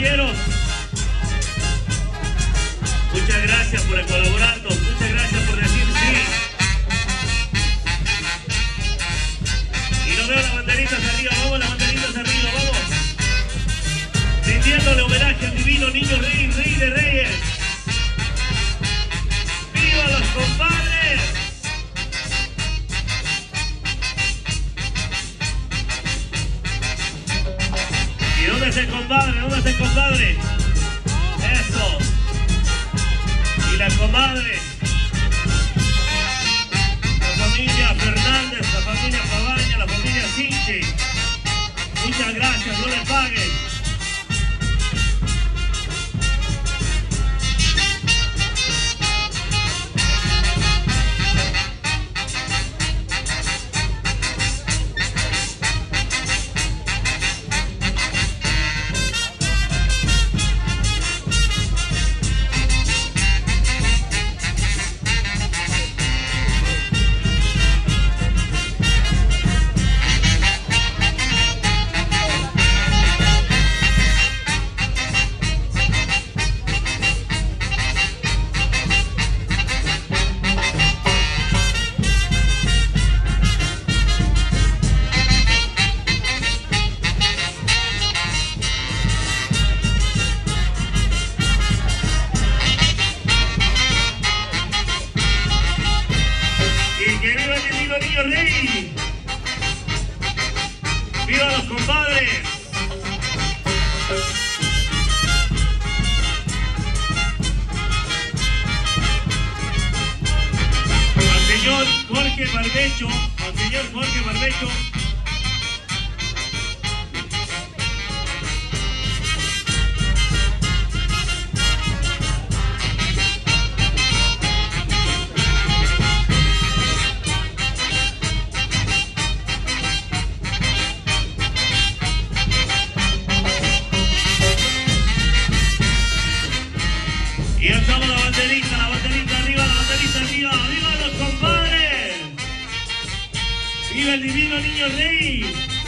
caballeros. Muchas gracias por colaborarnos, muchas gracias por decir sí. Y nos veo las banderitas arriba, vamos, las banderitas arriba, vamos. Rindiéndole homenaje al divino niño rey, rey de reyes. ¡Viva los compadres! ¿Y dónde está el compadre? ¿Dónde está el compadre? Eso. Y la comadre. La familia Fernández, la familia Pabaña, la familia Sinchi. Muchas gracias, no les paguen. Niño rey, viva los compadres. Al señor Jorge Barbecho, al señor Jorge Barbecho. Y alzamos la banderita arriba, ¡viva los compadres! ¡Viva el divino niño rey!